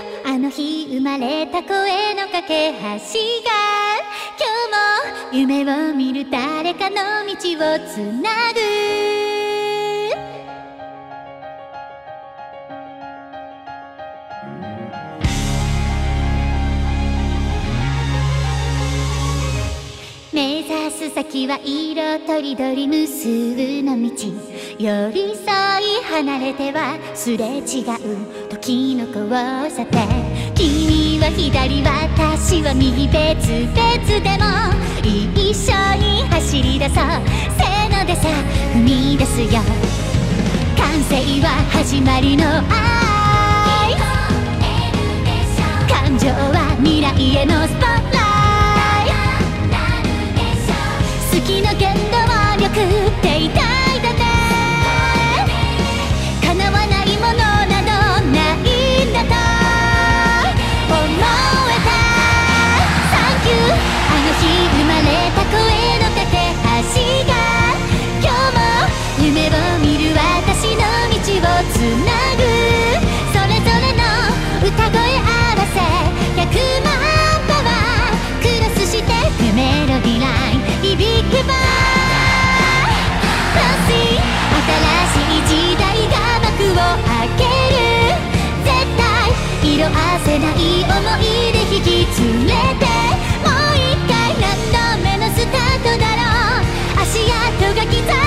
あの日生まれた声の架け橋が今日も夢を見る誰かの道をつなぐ。目指す先は色とりどり無数の道、寄り添い離れてはすれ違う時の交差点。君は左私は右、別々でも一緒に走り出そう。せーのでさ踏み出すよ。完成は始まりの愛、感情は未来へのスポットライト。好きの原動力って偉大だね。叶わないものなどないんだと思えた。サンキューあの日生まれた声の架け橋が今日も夢を見る私の道をつなぐ。それぞれの歌声合わせ100万パワークロスしてくメロディライン響けば新しい時代が幕を開ける。絶対色あせない想いで引き連れて、もう一回何度目のスタートだろう。足跡が刻